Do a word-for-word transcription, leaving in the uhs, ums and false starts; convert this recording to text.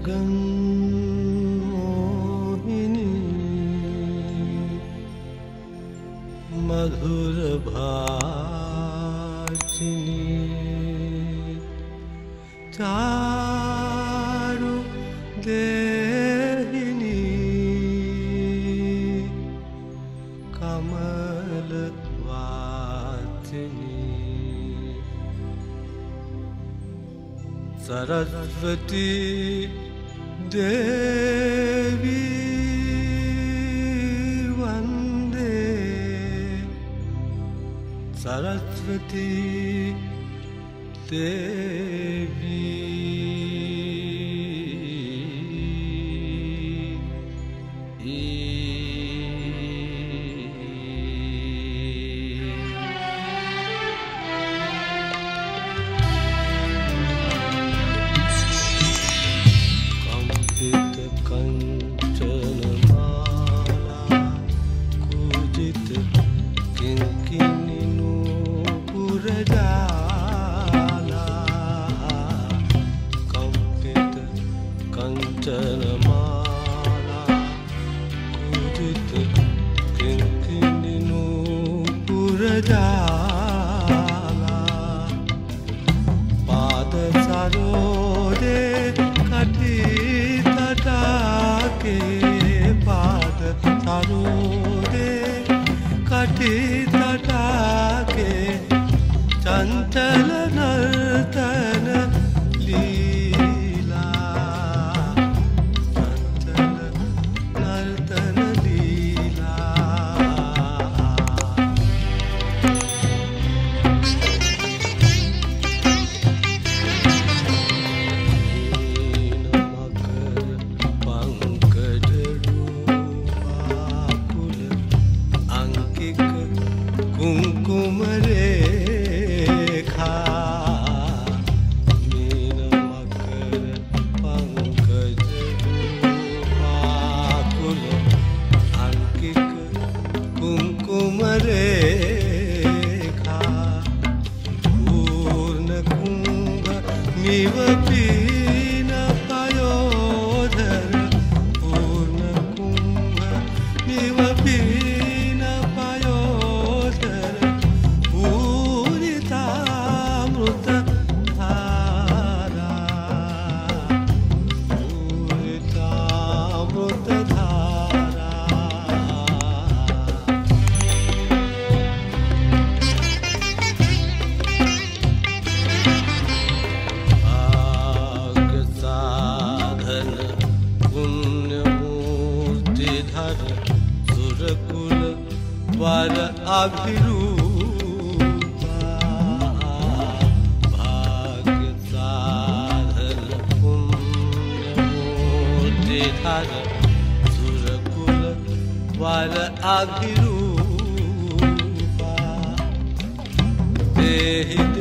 गगन मोहिनी मधुर भाषिनी चारु देहिनी कमल वासिनी सरस्वती देवी वंदे सरस्वती देवी पाद सरोदे कटी तटाके पाद सरोदे कटी तटाके चंचल नर्तन लीला चंचल नर्तन लीला कुमकुम रेखा मीन मकर पंकज आकुल अंकिक कुमकुम रेखा पूर्ण कुंभ मिव पीन पयोधर पूर्ण कुंभ मिव पीन सुरकुल वर अभिरूपा भाग्य साधन पुण्य मूर्तिधर सुरकुल वर अभिरूपा देहि